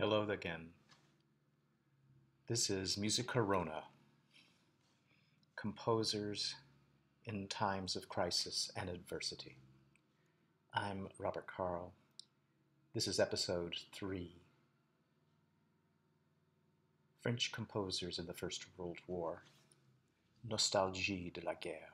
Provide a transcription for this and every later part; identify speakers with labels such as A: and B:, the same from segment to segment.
A: Hello again. This is Music Corona, composers in times of crisis and adversity. I'm Robert Carl. This is episode 3. French composers in the First World War. Nostalgie de la guerre.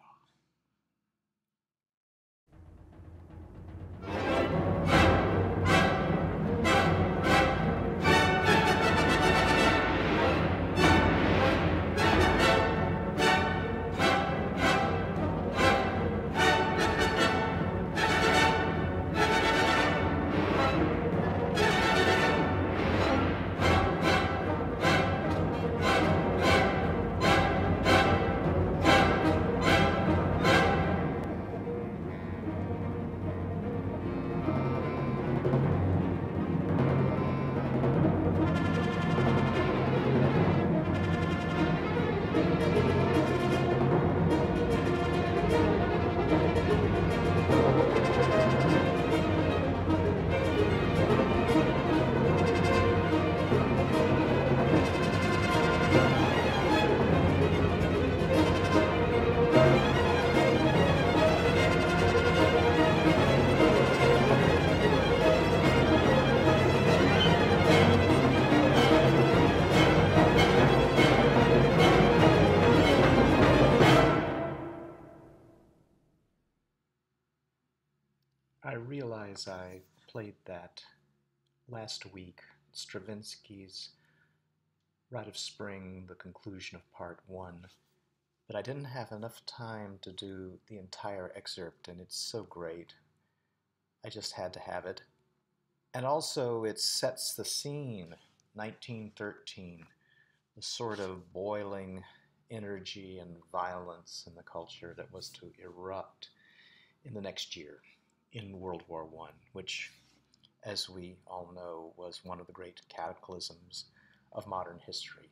A: I realize I played that last week, Stravinsky's Rite of Spring, the conclusion of part 1, but I didn't have enough time to do the entire excerpt, and it's so great. I just had to have it. And also it sets the scene, 1913, the sort of boiling energy and violence in the culture that was to erupt in the next year in World War I, which, as we all know, was one of the great cataclysms of modern history.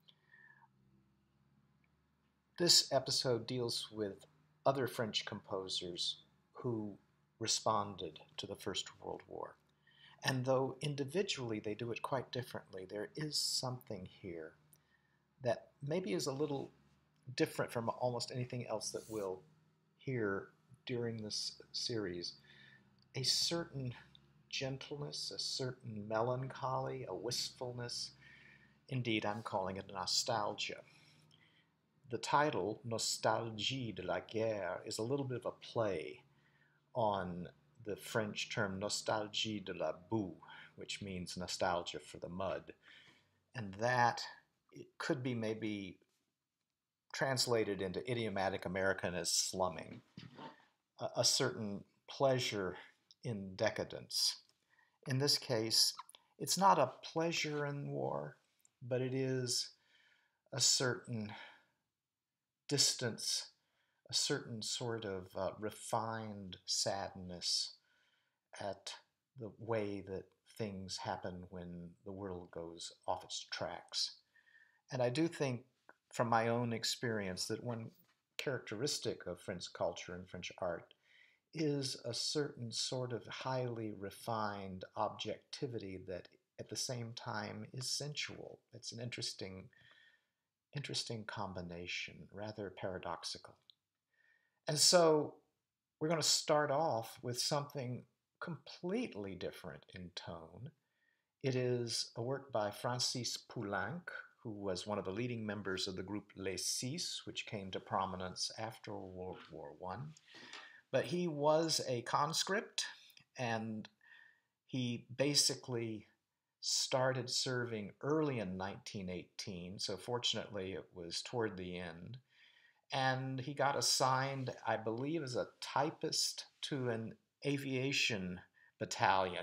A: This episode deals with other French composers who responded to the First World War. And though individually they do it quite differently, there is something here that maybe is a little different from almost anything else that we'll hear during this series. A certain gentleness, a certain melancholy, a wistfulness. Indeed, I'm calling it nostalgia. The title, Nostalgie de la guerre, is a little bit of a play on the French term nostalgie de la boue, which means nostalgia for the mud. And that it could be maybe translated into idiomatic American as slumming, a certain pleasure in decadence. In this case, it's not a pleasure in war, but it is a certain distance, a certain sort of refined sadness at the way that things happen when the world goes off its tracks. And I do think, from my own experience, that one characteristic of French culture and French art is a certain sort of highly refined objectivity that at the same time is sensual. It's an interesting combination, rather paradoxical. And so we're going to start off with something completely different in tone. It is a work by Francis Poulenc, who was one of the leading members of the group Les Six, which came to prominence after World War I. But he was a conscript, and he basically started serving early in 1918, so fortunately it was toward the end. And he got assigned, I believe, as a typist to an aviation battalion.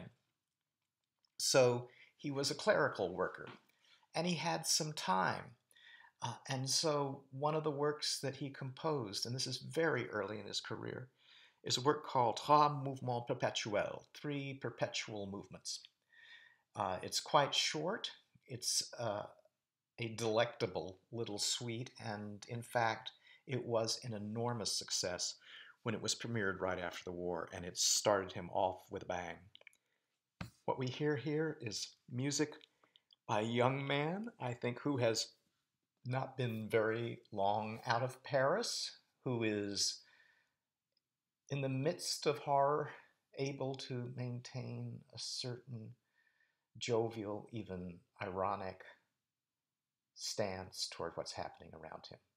A: So he was a clerical worker, and he had some time. And so one of the works that he composed, and this is very early in his career, is a work called Trois Mouvements Perpétuels, 3 perpetual movements. It's quite short. It's a delectable little suite, and in fact, it was an enormous success when it was premiered right after the war, and it started him off with a bang. What we hear here is music a young man, I think, who has not been very long out of Paris, who is in the midst of horror, able to maintain a certain jovial, even ironic stance toward what's happening around him.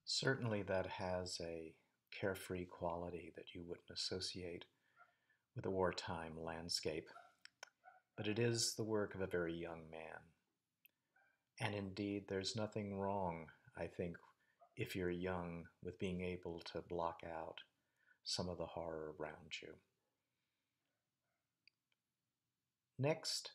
A: Certainly, that has a carefree quality that you wouldn't associate with a wartime landscape, but it is the work of a very young man. And indeed, there's nothing wrong, I think, if you're young, with being able to block out some of the horror around you. Next,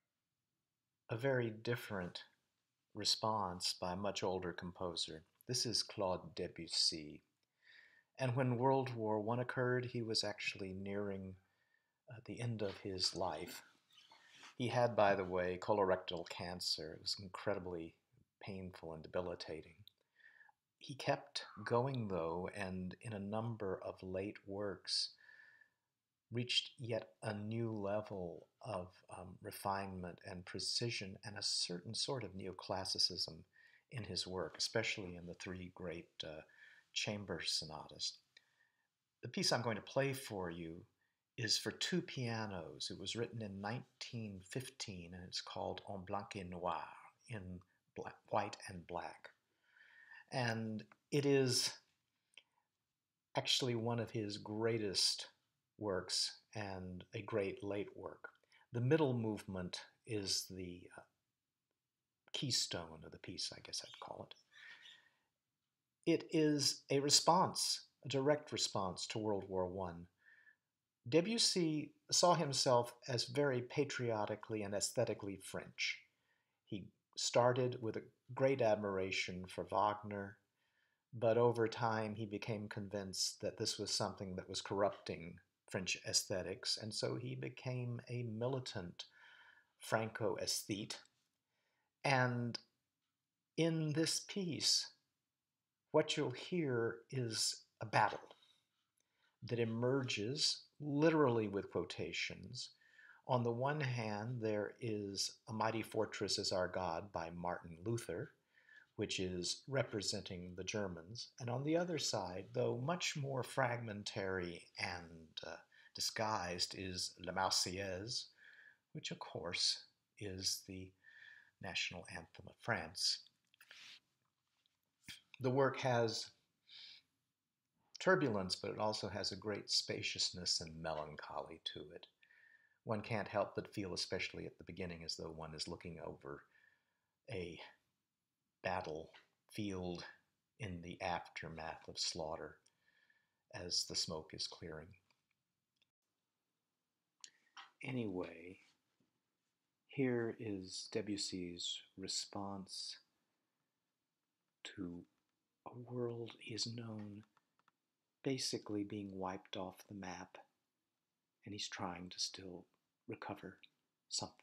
A: a very different response by a much older composer. This is Claude Debussy. And when World War I occurred, he was actually nearing the end of his life. He had, by the way, colorectal cancer. It was incredibly painful and debilitating. He kept going, though, and in a number of late works, reached yet a new level of refinement and precision and a certain sort of neoclassicism in his work, especially in the three great chamber sonatas. The piece I'm going to play for you is for two pianos. It was written in 1915 and it's called En Blanc et Noir, in white and black. And it is actually one of his greatest works and a great late work. The middle movement is the keystone of the piece, I guess I'd call it. It is a response, a direct response to World War I. Debussy saw himself as very patriotically and aesthetically French. He started with a great admiration for Wagner, but over time he became convinced that this was something that was corrupting French aesthetics, and so he became a militant Franco-aesthete. And in this piece, what you'll hear is a battle that emerges literally with quotations. On the one hand, there is A Mighty Fortress is Our God by Martin Luther, which is representing the Germans. And on the other side, though much more fragmentary and disguised, is La Marseillaise, which of course is the national anthem of France. The work has turbulence, but it also has a great spaciousness and melancholy to it. One can't help but feel, especially at the beginning, as though one is looking over a battlefield in the aftermath of slaughter as the smoke is clearing. Anyway, here is Debussy's response to a world he has known basically being wiped off the map, and he's trying to still recover something.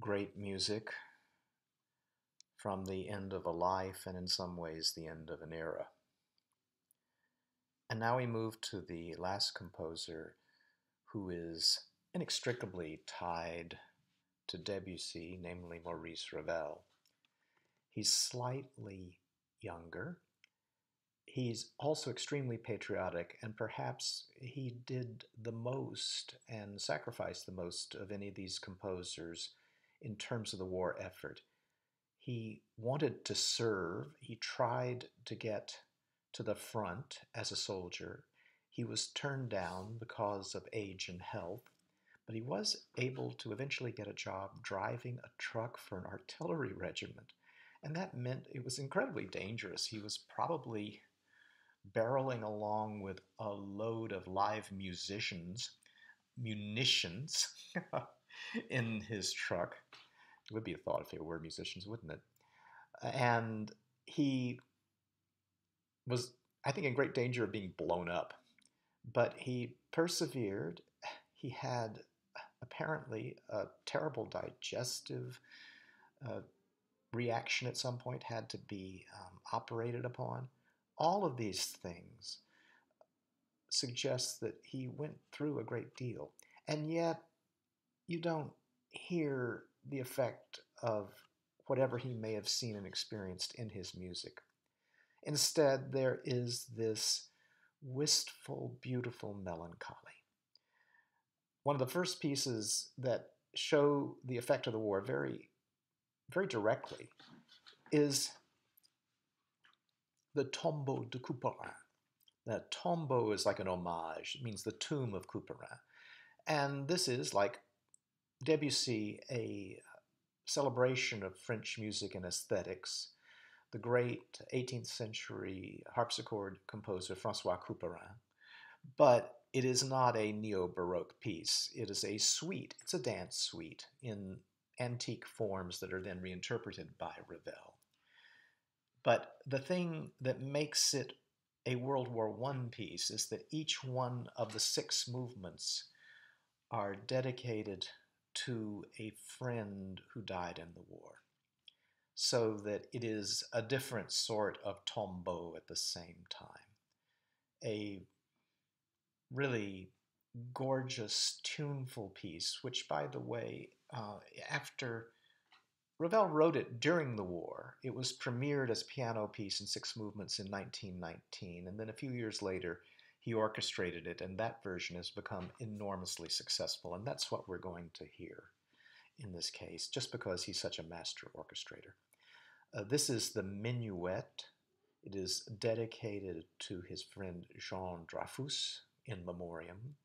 A: great music from the end of a life and in some ways the end of an era. And now we move to the last composer who is inextricably tied to Debussy, namely Maurice Ravel. He's slightly younger. He's also extremely patriotic, and perhaps he did the most and sacrificed the most of any of these composers in terms of the war effort. He wanted to serve. He tried to get to the front as a soldier. He was turned down because of age and health, but he was able to eventually get a job driving a truck for an artillery regiment. And that meant it was incredibly dangerous. He was probably barreling along with a load of live munitions in his truck. It would be a thought if they were musicians, wouldn't it? And he was, I think, in great danger of being blown up. But he persevered. He had apparently a terrible digestive reaction at some point, had to be operated upon. All of these things suggest that he went through a great deal. And yet, you don't hear the effect of whatever he may have seen and experienced in his music. Instead, there is this wistful, beautiful melancholy. One of the first pieces that show the effect of the war very, very directly is the Tombeau de Couperin. That tombeau is like an homage. It means the tomb of Couperin. And this is, like Debussy, a celebration of French music and aesthetics. The great 18th century harpsichord composer François Couperin. But it is not a neo-Baroque piece. It is a suite. It's a dance suite in antique forms that are then reinterpreted by Ravel. But the thing that makes it a World War I piece is that each one of the 6 movements are dedicated to a friend who died in the war, so that it is a different sort of tombeau at the same time. A really gorgeous, tuneful piece, which, by the way, after Ravel wrote it during the war. It was premiered as a piano piece in 6 movements in 1919, and then a few years later he orchestrated it, and that version has become enormously successful, and that's what we're going to hear in this case, just because he's such a master orchestrator. This is the Minuet. It is dedicated to his friend Jean Dreyfus in memoriam.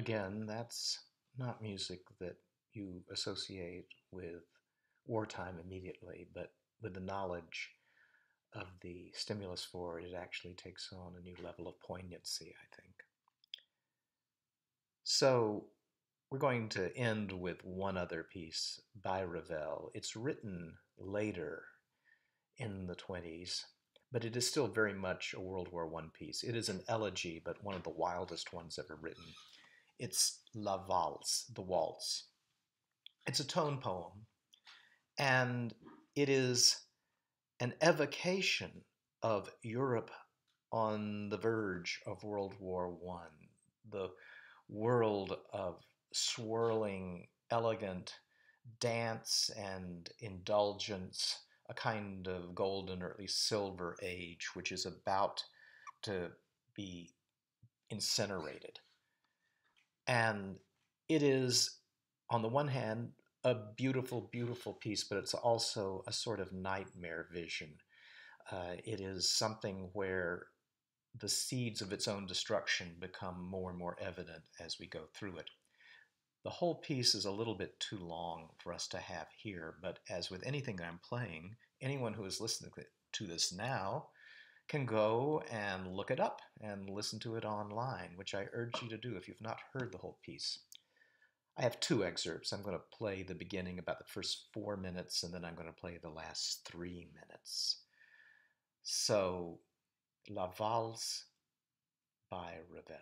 A: again, that's not music that you associate with wartime immediately, but with the knowledge of the stimulus for it, it actually takes on a new level of poignancy, I think. So we're going to end with one other piece by Ravel. It's written later in the 20s, but it is still very much a World War I piece. It is an elegy, but one of the wildest ones ever written. It's La Valse, the Waltz. It's a tone poem, and it is an evocation of Europe on the verge of World War I, the world of swirling, elegant dance and indulgence, a kind of golden or at least silver age, which is about to be incinerated. And it is, on the one hand, a beautiful, beautiful piece, but it's also a sort of nightmare vision. It is something where the seeds of its own destruction become more and more evident as we go through it. The whole piece is a little bit too long for us to have here, but as with anything I'm playing, anyone who is listening to this now can go and look it up and listen to it online, which I urge you to do if you've not heard the whole piece. I have two excerpts. I'm going to play the beginning, about the first 4 minutes, and then I'm going to play the last 3 minutes. So, La Valse by Ravel.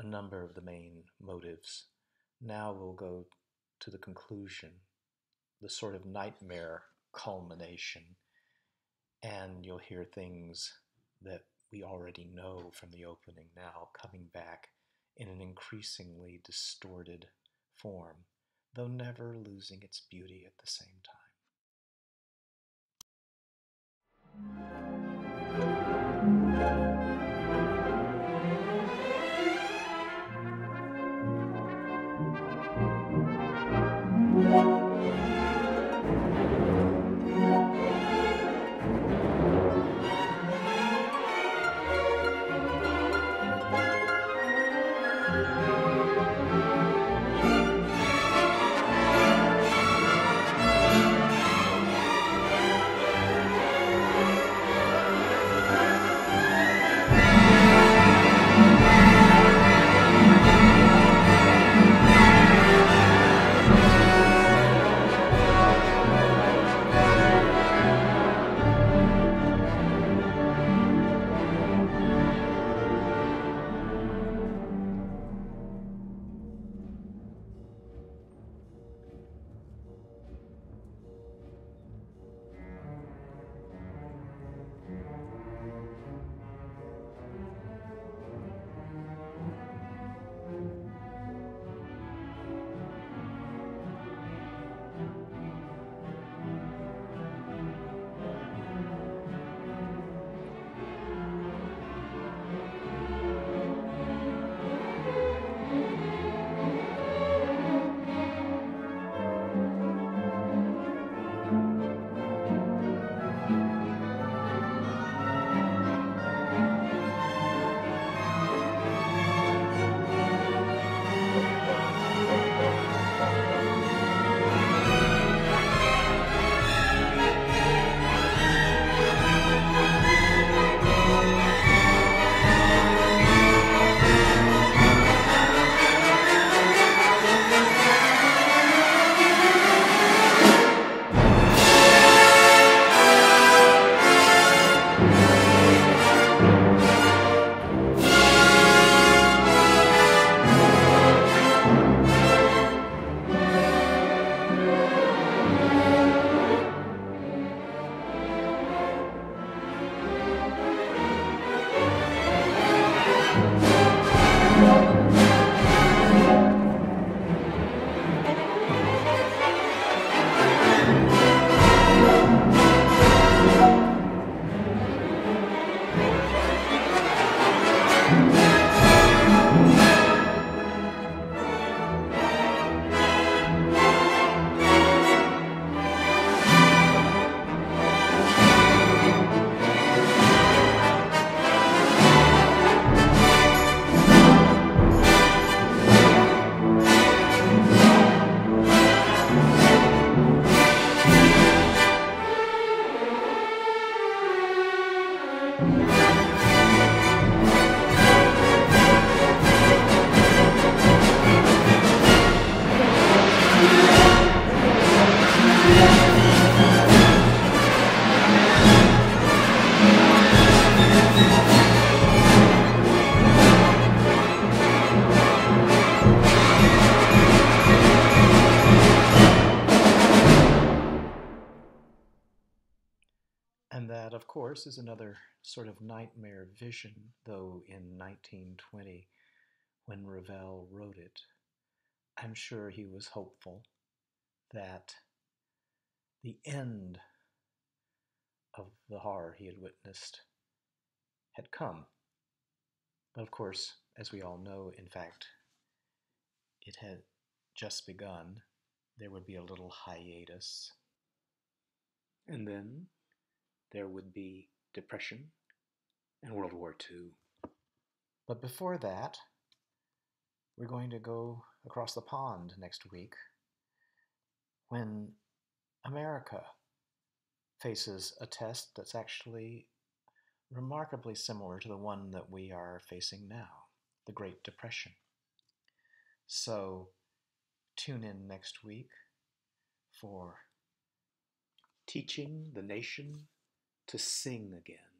A: number of the main motives. Now we'll go to the conclusion, the sort of nightmare culmination, and you'll hear things that we already know from the opening now coming back in an increasingly distorted form, though never losing its beauty at the same time. And that, of course, is another sort of nightmare vision, though in 1920, when Ravel wrote it, I'm sure he was hopeful that the end of the horror he had witnessed had come. But of course, as we all know, in fact, it had just begun. There would be a little hiatus. And then there would be depression and World War II. But before that, we're going to go across the pond next week when America faces a test that's actually remarkably similar to the one that we are facing now, the Great Depression. So tune in next week for teaching the nation to sing again.